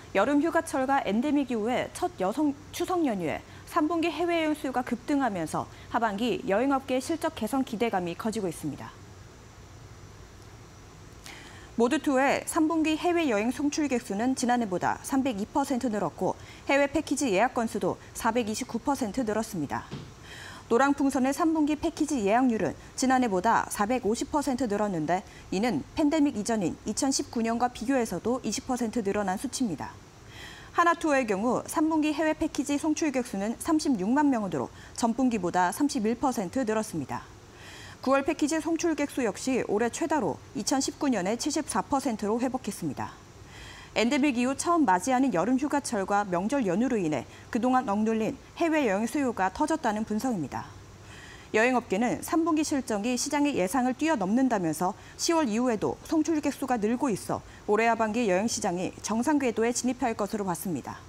여름 휴가철과 엔데믹 이후의 첫 추석 연휴에 3분기 해외여행 수요가 급등하면서 하반기 여행업계의 실적 개선 기대감이 커지고 있습니다. 모두2의 3분기 해외여행 송출객 수는 지난해보다 302% 늘었고 해외 패키지 예약 건수도 429% 늘었습니다. 노랑풍선의 3분기 패키지 예약률은 지난해보다 450% 늘었는데 이는 팬데믹 이전인 2019년과 비교해서도 20% 늘어난 수치입니다. 하나투어의 경우 3분기 해외 패키지 송출객 수는 36만 명으로 전분기보다 31% 늘었습니다. 9월 패키지 송출객 수 역시 올해 최다로 2019년에 74%로 회복했습니다. 엔데믹 이후 처음 맞이하는 여름 휴가철과 명절 연휴로 인해 그동안 억눌린 해외여행 수요가 터졌다는 분석입니다. 여행업계는 3분기 실적이 시장의 예상을 뛰어넘는다면서 10월 이후에도 송출객 수가 늘고 있어 올해 하반기 여행 시장이 정상 궤도에 진입할 것으로 봤습니다.